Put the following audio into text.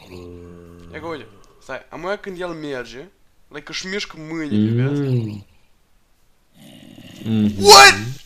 Ia că uite, stai, amâia când el merge, like își mișcă mâinile, vezi? What?